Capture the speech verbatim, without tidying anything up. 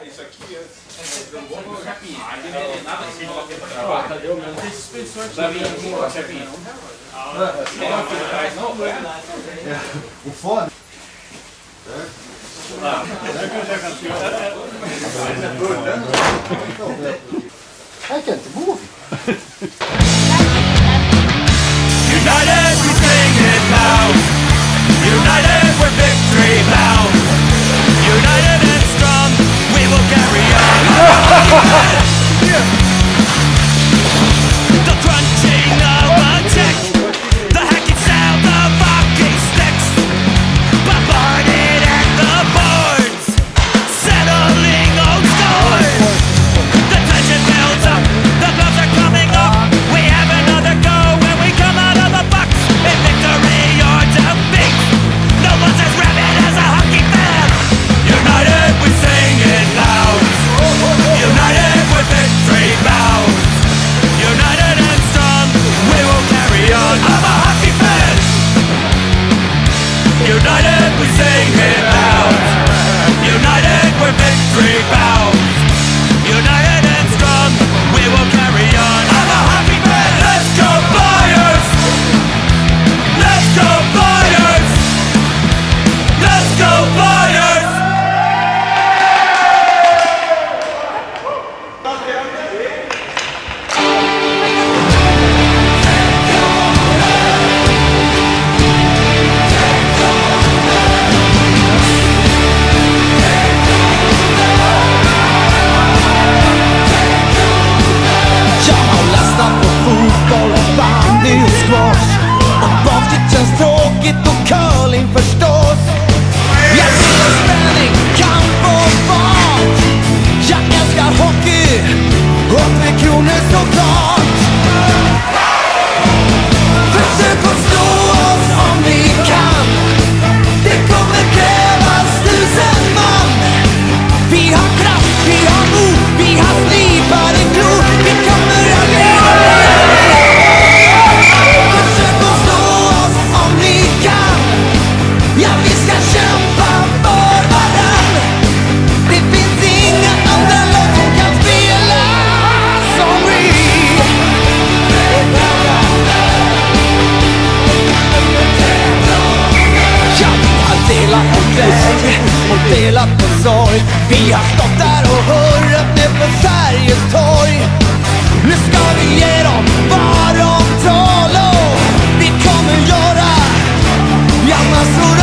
Jag kan inte gå. United we sing it loud. United we're victory bound. United and strong, we will carry on. The crunching of a check, the hacking sound of hockey sticks, bombarded at the boards, settling old scores. The tension builds up, the gloves are coming up. We have another go when we come out of the box. In victory or defeat, no one's as rabid as a hockey fan. United we sing it loud. United with victory bound. United and strong, we will carry on. I'm a hockey fan. United we sing it loud. United with victory bound. United and strong, we will carry on. I'm a hockey fan. Let's go Flyers! Let's go Flyers! Let's go Flyers! Jag har lastat på fotboll, bandy och squash, och basket känns tråkigt och curling förstås. Jag gillar spänning, kamp och fart. Jag älskar hockey och Tre Kronor såklart. Försök att slå oss om ni kan. Det kommer krävas tusen man. Vi har kraft, vi har mod, vi har slipade klor. Vi kommer att leva. Försök att slå oss om ni kan. Ja, vi ska kämpa för varann. Det finns inga andra lag som kan spela som vi. Ja, vi har delat på glädje och delat på sorg. Vi har stått där och hurrat ner på Sveriges torg. Nu ska vi ge dem vad de tål, och vi kommer göra ja, massor